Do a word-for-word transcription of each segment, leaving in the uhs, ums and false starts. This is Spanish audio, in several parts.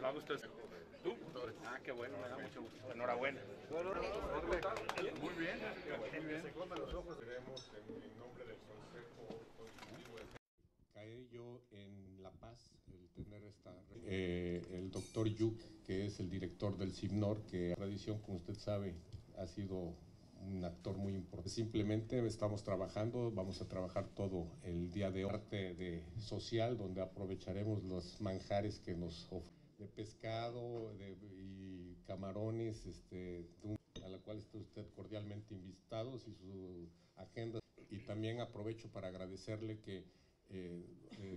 va a gustar. ¿Tú? Ah, qué bueno, me da mucho gusto. Enhorabuena. Muy bien, muy bien. Queremos en nombre del Consejo Consultivo. Cae yo en La Paz el tener esta eh, el doctor Yuk, que es el director del CIBNOR, que a tradición, como usted sabe, ha sido un actor muy importante. Simplemente estamos trabajando, vamos a trabajar todo el día de hoy, parte de social, donde aprovecharemos los manjares que nos ofrecen de pescado de, y camarones, este, a la cual está usted cordialmente invitados y su agenda. Y también aprovecho para agradecerle que eh, eh,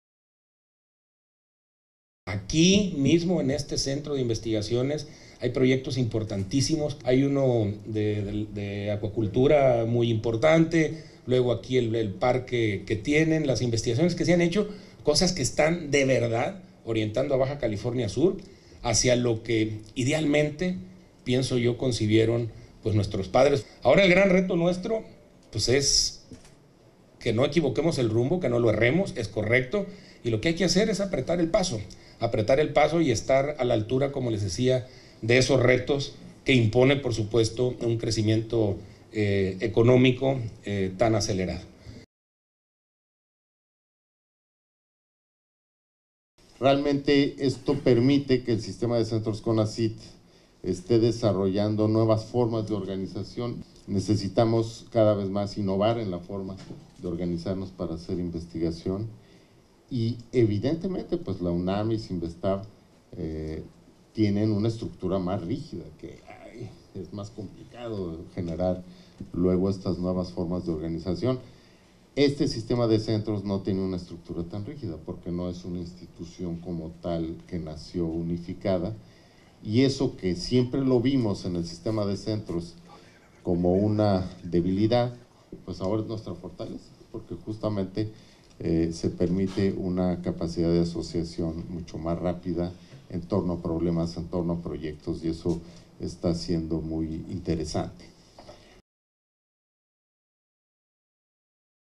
aquí mismo en este centro de investigaciones hay proyectos importantísimos. Hay uno de, de, de acuacultura muy importante, luego aquí el, el parque que tienen, las investigaciones que se han hecho, cosas que están de verdad orientando a Baja California Sur hacia lo que idealmente, pienso yo, concibieron pues nuestros padres. Ahora el gran reto nuestro pues es que no equivoquemos el rumbo, que no lo erremos, es correcto, y lo que hay que hacer es apretar el paso, apretar el paso y estar a la altura, como les decía, de esos retos que impone, por supuesto, un crecimiento eh, económico eh, tan acelerado. Realmente esto permite que el sistema de centros CONACYT esté desarrollando nuevas formas de organización. Necesitamos cada vez más innovar en la forma de organizarnos para hacer investigación y evidentemente pues la UNAM y Cinvestav eh, tienen una estructura más rígida, que ay, es más complicado generar luego estas nuevas formas de organización. Este sistema de centros no tiene una estructura tan rígida porque no es una institución como tal que nació unificada, y eso que siempre lo vimos en el sistema de centros como una debilidad, pues ahora es nuestra fortaleza, porque justamente eh, se permite una capacidad de asociación mucho más rápida en torno a problemas, en torno a proyectos, y eso está siendo muy interesante.